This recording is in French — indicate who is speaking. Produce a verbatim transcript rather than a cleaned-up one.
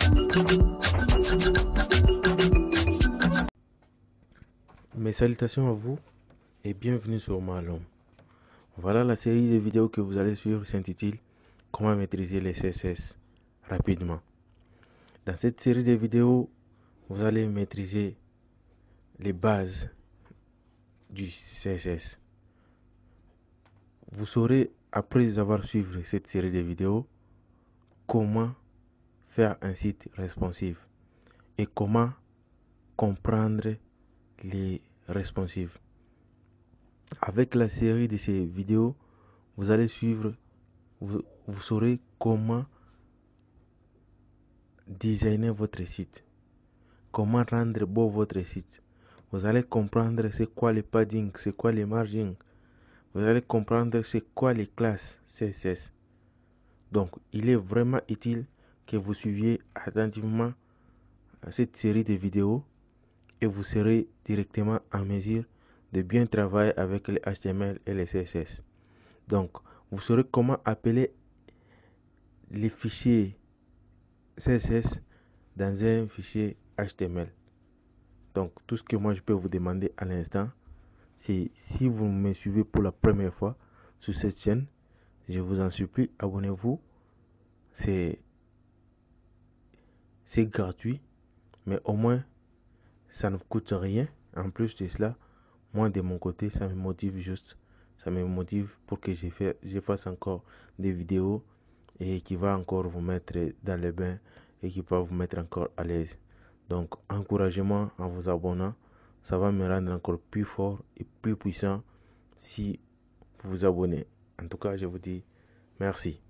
Speaker 1: Mes salutations à vous et bienvenue sur Malom. Voilà la série de vidéos que vous allez suivre s'intitule Comment maîtriser les C S S rapidement. Dans cette série de vidéos, vous allez maîtriser les bases du C S S. Vous saurez, après avoir suivi cette série de vidéos, comment faire un site responsive et comment comprendre les responsives. Avec la série de ces vidéos, vous allez suivre, vous, vous saurez comment designer votre site, comment rendre beau votre site. Vous allez comprendre c'est quoi les padding, c'est quoi les margins. Vous allez comprendre c'est quoi les classes C S S. Donc, il est vraiment utile que vous suiviez attentivement cette série de vidéos et vous serez directement en mesure de bien travailler avec les H T M L et les C S S. Donc, vous saurez comment appeler les fichiers C S S dans un fichier H T M L. Donc, tout ce que moi je peux vous demander à l'instant, c'est si vous me suivez pour la première fois sur cette chaîne, je vous en supplie, abonnez-vous. C'est c'est gratuit, mais au moins ça ne vous coûte rien. En plus de cela, moi de mon côté, ça me motive juste, ça me motive pour que je, fais, je fasse encore des vidéos et qui va encore vous mettre dans le bain et qui va vous mettre encore à l'aise. Donc, encouragez-moi en vous abonnant, ça va me rendre encore plus fort et plus puissant si vous vous abonnez. En tout cas, je vous dis merci.